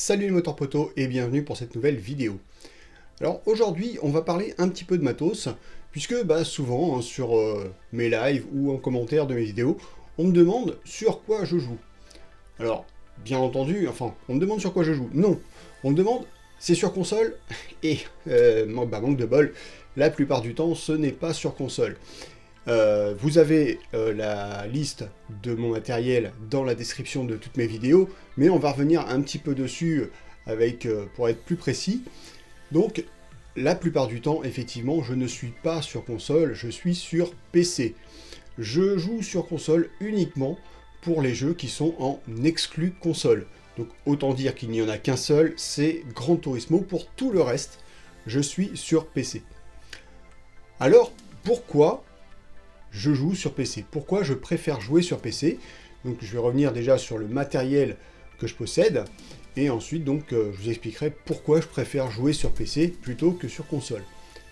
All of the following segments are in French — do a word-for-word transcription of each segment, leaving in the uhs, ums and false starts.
Salut les motards potos et bienvenue pour cette nouvelle vidéo. Alors aujourd'hui on va parler un petit peu de matos, puisque bah, souvent hein, sur euh, mes lives ou en commentaire de mes vidéos, on me demande sur quoi je joue. Alors bien entendu, enfin on me demande sur quoi je joue, non, on me demande c'est sur console, et euh, bah, manque de bol, la plupart du temps ce n'est pas sur console. Euh, vous avez euh, la liste de mon matériel dans la description de toutes mes vidéos, mais on va revenir un petit peu dessus avec, euh, pour être plus précis. Donc, la plupart du temps, effectivement, je ne suis pas sur console, je suis sur P C. Je joue sur console uniquement pour les jeux qui sont en exclu console. Donc, autant dire qu'il n'y en a qu'un seul, c'est Gran Turismo. Pour tout le reste, je suis sur P C. Alors, pourquoi je joue sur P C? Pourquoi je préfère jouer sur P C? Donc je vais revenir déjà sur le matériel que je possède, et ensuite donc euh, je vous expliquerai pourquoi je préfère jouer sur P C plutôt que sur console.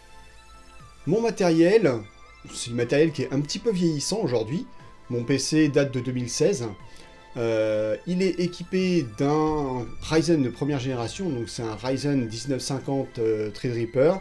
Mon matériel, c'est du matériel qui est un petit peu vieillissant aujourd'hui. Mon P C date de deux mille seize. Euh, il est équipé d'un Ryzen de première génération, donc c'est un Ryzen dix-neuf cinquante euh, Threadripper.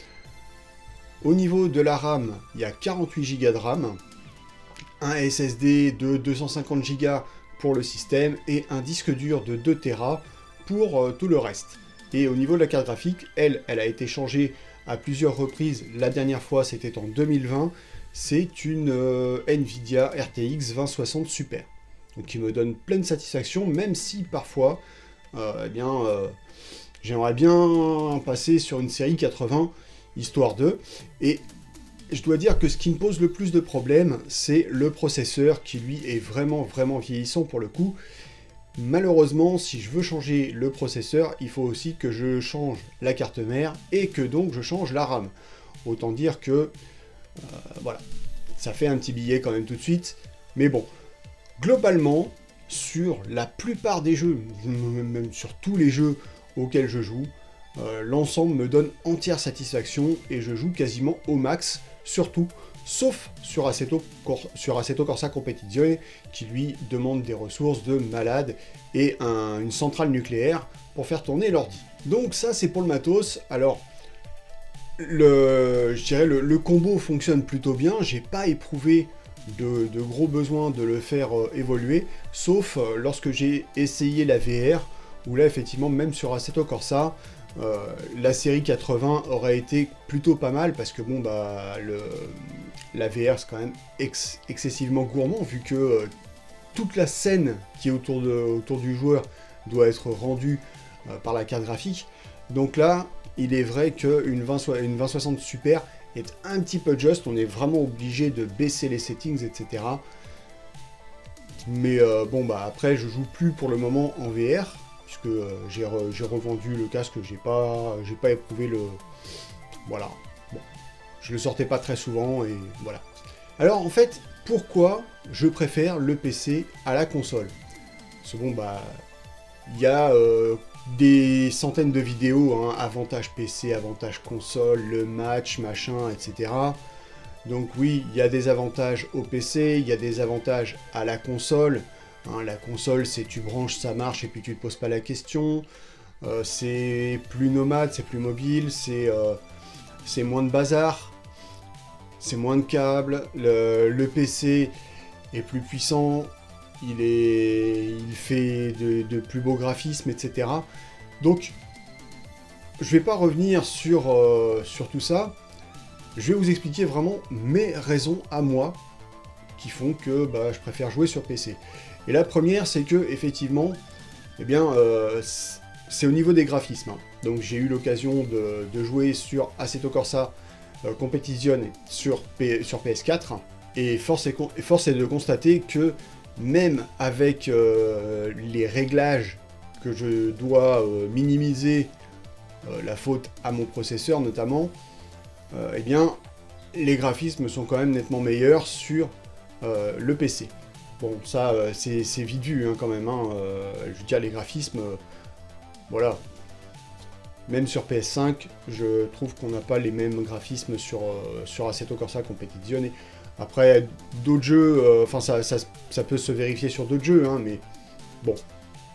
Au niveau de la RAM, il y a quarante-huit giga de RAM, un S S D de deux cent cinquante giga pour le système et un disque dur de deux téra pour euh, tout le reste. Et au niveau de la carte graphique, elle, elle a été changée à plusieurs reprises. La dernière fois, c'était en deux mille vingt. C'est une euh, Nvidia R T X vingt soixante Super. Donc qui me donne pleine satisfaction, même si parfois, euh, eh bien, euh, j'aimerais bien passer sur une série quatre-vingts, histoire de, et je dois dire que ce qui me pose le plus de problèmes, c'est le processeur qui lui est vraiment vraiment vieillissant pour le coup. Malheureusement, si je veux changer le processeur, il faut aussi que je change la carte mère et que donc je change la RAM. Autant dire que, euh, voilà, ça fait un petit billet quand même tout de suite, mais bon, globalement, sur la plupart des jeux, même sur tous les jeux auxquels je joue, Euh, l'ensemble me donne entière satisfaction et je joue quasiment au max, surtout, sauf sur Assetto, Cor sur Assetto Corsa Competizione, qui lui demande des ressources de malade et un, une centrale nucléaire pour faire tourner l'ordi. Donc ça c'est pour le matos. Alors, le, je dirais le, le combo fonctionne plutôt bien, j'ai pas éprouvé de, de gros besoins de le faire euh, évoluer, sauf euh, lorsque j'ai essayé la V R, où là effectivement même sur Assetto Corsa, Euh, la série quatre-vingts aurait été plutôt pas mal, parce que bon bah le, la V R c'est quand même ex excessivement gourmand, vu que euh, toute la scène qui est autour, de, autour du joueur doit être rendue euh, par la carte graphique. Donc là, il est vrai qu'une vingt soixante Super est un petit peu juste, on est vraiment obligé de baisser les settings, et cetera. Mais euh, bon bah après je joue plus pour le moment en V R, puisque euh, j'ai re, revendu le casque, j'ai pas, j'ai pas éprouvé le... Voilà. Bon. Je le sortais pas très souvent, et voilà. Alors, en fait, pourquoi je préfère le P C à la console? Parce que bon, bah... Il y a euh, des centaines de vidéos, hein, avantage P C, avantage console, le match, machin, et cetera. Donc oui, il y a des avantages au P C, il y a des avantages à la console. Hein, la console, c'est tu branches, ça marche, et puis tu te poses pas la question. Euh, c'est plus nomade, c'est plus mobile, c'est euh, moins de bazar, c'est moins de câbles. Le, le P C est plus puissant, il, est, il fait de, de plus beaux graphismes, et cetera. Donc, je vais pas revenir sur, euh, sur tout ça. Je vais vous expliquer vraiment mes raisons à moi qui font que bah, je préfère jouer sur P C. Et la première, c'est que effectivement, eh bien, euh, c'est au niveau des graphismes. Hein. Donc j'ai eu l'occasion de, de jouer sur Assetto Corsa euh, Competizione sur, P, sur P S quatre, et force est, force est de constater que même avec euh, les réglages que je dois euh, minimiser euh, la faute à mon processeur notamment, euh, eh bien, les graphismes sont quand même nettement meilleurs sur euh, le P C. Bon, ça, euh, c'est vite vu, hein, quand même, hein, euh, je veux dire, les graphismes, euh, voilà. Même sur P S cinq, je trouve qu'on n'a pas les mêmes graphismes sur, euh, sur Assetto Corsa Competizione. Après, d'autres jeux, enfin, euh, ça, ça, ça peut se vérifier sur d'autres jeux, hein, mais bon, voilà.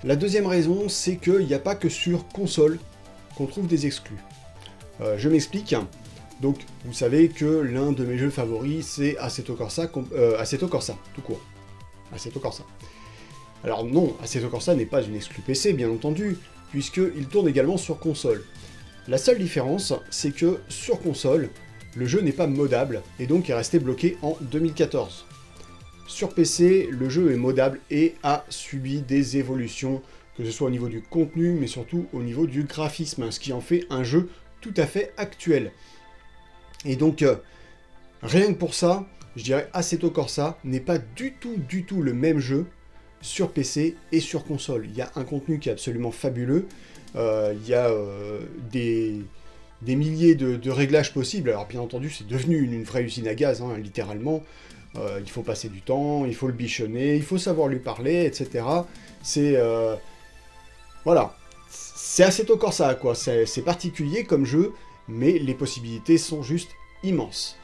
La deuxième raison, c'est qu'il n'y a pas que sur console qu'on trouve des exclus. Euh, je m'explique. Donc, vous savez que l'un de mes jeux favoris, c'est Assetto Corsa, euh, Assetto Corsa, tout court. Assetto Corsa. Alors non, Assetto Corsa n'est pas une exclue P C, bien entendu, puisqu'il tourne également sur console. La seule différence, c'est que sur console, le jeu n'est pas modable, et donc est resté bloqué en deux mille quatorze. Sur P C, le jeu est modable et a subi des évolutions, que ce soit au niveau du contenu, mais surtout au niveau du graphisme, ce qui en fait un jeu tout à fait actuel. Et donc, euh, rien que pour ça, je dirais Assetto Corsa n'est pas du tout, du tout le même jeu sur P C et sur console. Il y a un contenu qui est absolument fabuleux, euh, il y a euh, des, des milliers de, de réglages possibles. Alors bien entendu, c'est devenu une, une vraie usine à gaz, hein, littéralement. Euh, il faut passer du temps, il faut le bichonner, il faut savoir lui parler, et cetera. C'est... Euh, voilà. C'est Assetto Corsa, quoi. C'est particulier comme jeu, mais les possibilités sont juste immenses.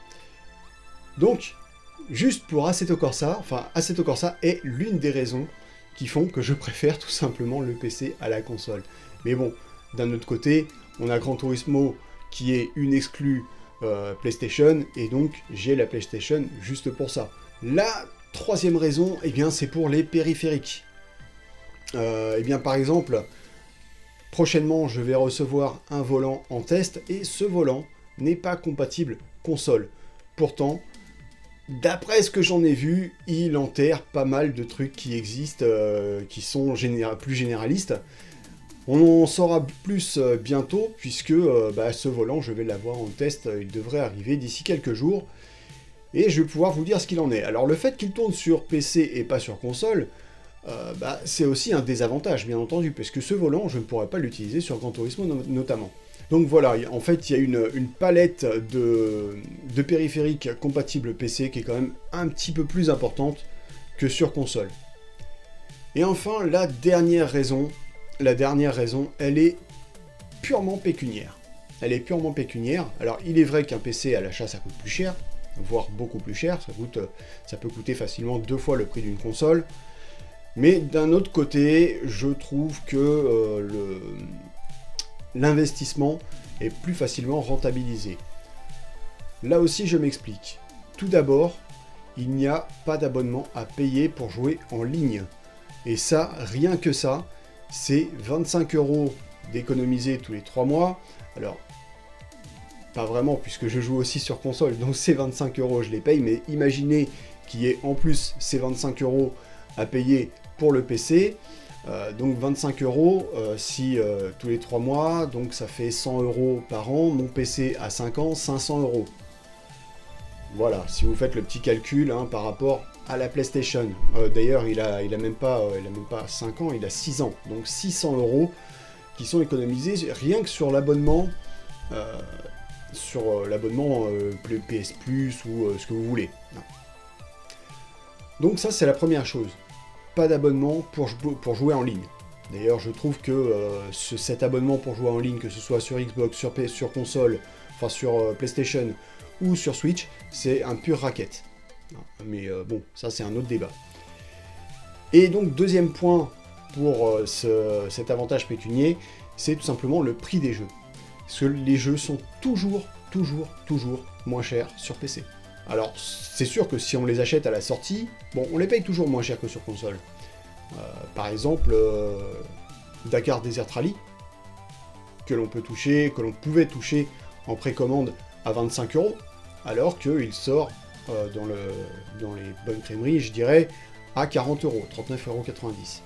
Donc, juste pour Assetto Corsa, enfin, Assetto Corsa est l'une des raisons qui font que je préfère tout simplement le P C à la console. Mais bon, d'un autre côté, on a Gran Turismo qui est une exclue euh, PlayStation, et donc j'ai la PlayStation juste pour ça. La troisième raison, eh bien, c'est pour les périphériques. Euh, eh bien, par exemple, prochainement, je vais recevoir un volant en test, et ce volant n'est pas compatible console. Pourtant, d'après ce que j'en ai vu, il enterre pas mal de trucs qui existent, euh, qui sont généra plus généralistes. On en saura plus euh, bientôt, puisque euh, bah, ce volant, je vais l'avoir en test, il devrait arriver d'ici quelques jours, et je vais pouvoir vous dire ce qu'il en est. Alors le fait qu'il tourne sur P C et pas sur console, euh, bah, c'est aussi un désavantage, bien entendu, parce que ce volant, je ne pourrais pas l'utiliser sur Gran Turismo no notamment. Donc voilà, en fait, il y a une, une palette de, de périphériques compatibles P C qui est quand même un petit peu plus importante que sur console. Et enfin, la dernière raison, la dernière raison, elle est purement pécuniaire. Elle est purement pécuniaire. Alors, il est vrai qu'un P C à l'achat, ça coûte plus cher, voire beaucoup plus cher. Ça coûte, ça peut coûter facilement deux fois le prix d'une console. Mais d'un autre côté, je trouve que euh, le... l'investissement est plus facilement rentabilisé. Là aussi, je m'explique. Tout d'abord, il n'y a pas d'abonnement à payer pour jouer en ligne. Et ça, rien que ça, c'est vingt-cinq euros d'économiser tous les trois mois. Alors, pas vraiment, puisque je joue aussi sur console, donc ces vingt-cinq euros, je les paye, mais imaginez qu'il y ait en plus ces vingt-cinq euros à payer pour le P C. Euh, donc vingt-cinq euros euh, si euh, tous les trois mois, donc ça fait cent euros par an. Mon P C à cinq ans, cinq cents euros. Voilà, si vous faites le petit calcul hein, par rapport à la PlayStation. Euh, D'ailleurs, il a, il a même pas, euh, il a même pas cinq ans, il a six ans. Donc six cents euros qui sont économisés rien que sur l'abonnement, euh, sur euh, l'abonnement euh, P S Plus ou euh, ce que vous voulez. Non. Donc ça, c'est la première chose. Pas d'abonnement pour, pour jouer en ligne. D'ailleurs, je trouve que euh, ce, cet abonnement pour jouer en ligne, que ce soit sur Xbox, sur, P S, sur console, enfin sur euh, PlayStation ou sur Switch, c'est un pur racket. Mais euh, bon, ça c'est un autre débat. Et donc, deuxième point pour euh, ce, cet avantage pécunier, c'est tout simplement le prix des jeux. Parce que les jeux sont toujours, toujours, toujours moins chers sur P C. Alors, c'est sûr que si on les achète à la sortie, bon, on les paye toujours moins cher que sur console. Euh, par exemple, euh, Dakar Desert Rally, que l'on peut toucher, que l'on pouvait toucher en précommande à vingt-cinq euros, alors qu'il sort euh, dans, le, dans les bonnes crèmeries, je dirais, à quarante euros, trente-neuf euros quatre-vingt-dix.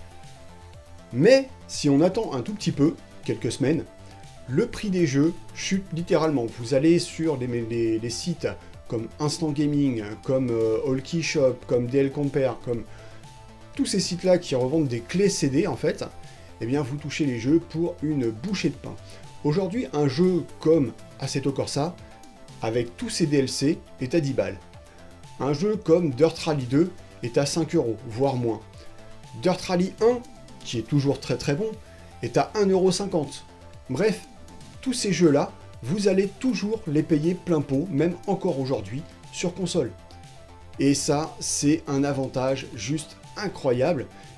Mais, si on attend un tout petit peu, quelques semaines, le prix des jeux chute littéralement. Vous allez sur les, les, les sites comme Instant Gaming, comme euh, All-Key Shop, comme D L Compare, comme tous ces sites-là qui revendent des clés C D, en fait, eh bien, vous touchez les jeux pour une bouchée de pain. Aujourd'hui, un jeu comme Assetto Corsa, avec tous ses D L C, est à dix balles. Un jeu comme Dirt Rally deux est à cinq euros, voire moins. Dirt Rally un, qui est toujours très très bon, est à un euro cinquante. Bref, tous ces jeux-là, vous allez toujours les payer plein pot, même encore aujourd'hui, sur console. Et ça, c'est un avantage juste incroyable,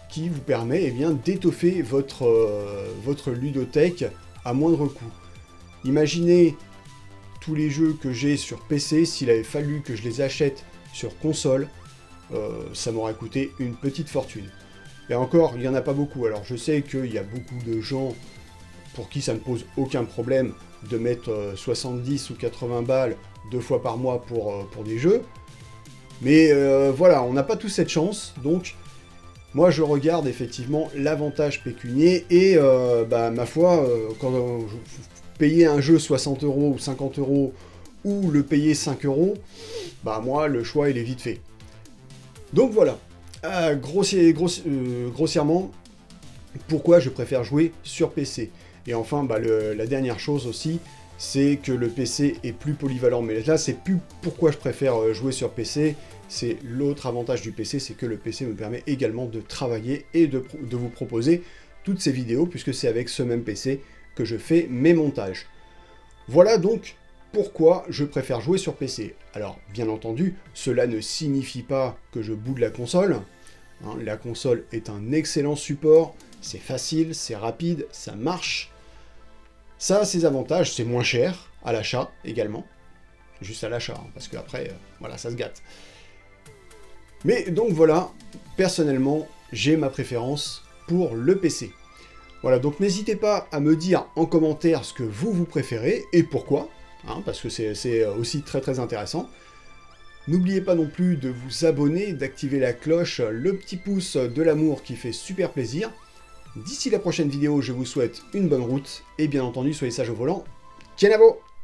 qui vous permet eh bien d'étoffer votre, euh, votre ludothèque à moindre coût. Imaginez tous les jeux que j'ai sur P C, s'il avait fallu que je les achète sur console, euh, ça m'aurait coûté une petite fortune. Et encore, il n'y en a pas beaucoup. Alors je sais qu'il y a beaucoup de gens pour qui ça ne pose aucun problème de mettre euh, soixante-dix ou quatre-vingts balles deux fois par mois pour, euh, pour des jeux. Mais euh, voilà, on n'a pas tous cette chance, donc moi je regarde effectivement l'avantage pécunier et euh, bah, ma foi, euh, quand euh, payer un jeu soixante euros ou cinquante euros ou le payer cinq euros, bah moi le choix il est vite fait. Donc voilà, euh, grossier, gross, euh, grossièrement, pourquoi je préfère jouer sur P C. Et enfin, bah, le, la dernière chose aussi, c'est que le P C est plus polyvalent. Mais là, c'est plus pourquoi je préfère jouer sur P C, c'est l'autre avantage du P C, c'est que le P C me permet également de travailler et de, de vous proposer toutes ces vidéos, puisque c'est avec ce même P C que je fais mes montages. Voilà donc pourquoi je préfère jouer sur P C. Alors, bien entendu, cela ne signifie pas que je boude la console. Hein, la console est un excellent support, c'est facile, c'est rapide, ça marche. Ça a ses avantages, c'est moins cher à l'achat également. Juste à l'achat, hein, parce qu'après, euh, voilà, ça se gâte. Mais donc voilà, personnellement, j'ai ma préférence pour le P C. Voilà, donc n'hésitez pas à me dire en commentaire ce que vous, vous préférez et pourquoi, hein, parce que c'est aussi très très intéressant. N'oubliez pas non plus de vous abonner, d'activer la cloche, le petit pouce de l'amour qui fait super plaisir. D'ici la prochaine vidéo, je vous souhaite une bonne route, et bien entendu, soyez sages au volant. Tiens à vous!